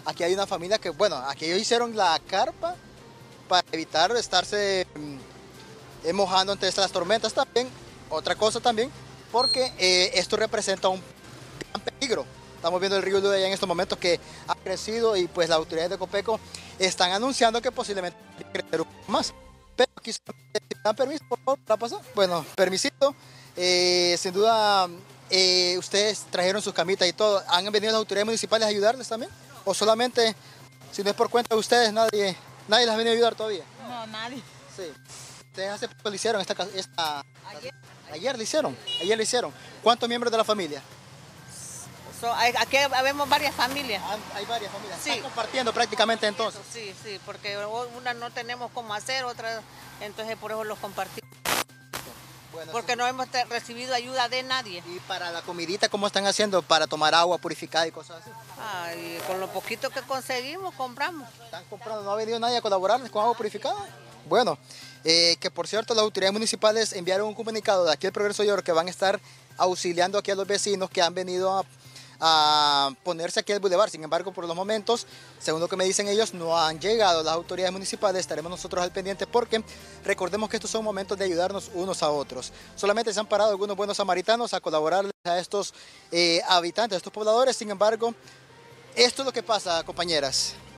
aquí hay una familia que, bueno, aquí ellos hicieron la carpa para evitar estarse mojando ante estas tormentas también. Otra cosa también, porque esto representa un gran peligro. Estamos viendo el río Luya en estos momentos que ha crecido y pues las autoridades de Copeco están anunciando que posiblemente va a crecer un poco más. Pero aquí, si me dan permiso, por favor, para pasar. Bueno, permisito. Sin duda, ustedes trajeron sus camitas y todo. ¿Han venido las autoridades municipales a ayudarles también? ¿O solamente, si no es por cuenta de ustedes, nadie les ha venido a ayudar todavía? No, nadie. Sí. Ustedes hace poco le hicieron Ayer. ayer le hicieron. Ayer le hicieron. ¿Cuántos miembros de la familia? Aquí vemos varias familias. Hay varias familias. Sí. Están compartiendo prácticamente entonces. Sí, sí, porque una no tenemos cómo hacer, otra, entonces por eso los compartimos. Bueno, Porque no hemos recibido ayuda de nadie. y para la comidita, ¿cómo están haciendo para tomar agua purificada y cosas así? Y con lo poquito que conseguimos, compramos. ¿Están comprando? ¿No ha venido nadie a colaborarles con agua purificada? Bueno, que por cierto las autoridades municipales enviaron un comunicado de aquí del Progreso York que van a estar auxiliando aquí a los vecinos que han venido a ponerse aquí al bulevar. Sin embargo, por los momentos, según lo que me dicen ellos, no han llegado las autoridades municipales. Estaremos nosotros al pendiente porque recordemos que estos son momentos de ayudarnos unos a otros. Solamente se han parado algunos buenos samaritanos a colaborarles a estos habitantes, a estos pobladores. Sin embargo, esto es lo que pasa, compañeras.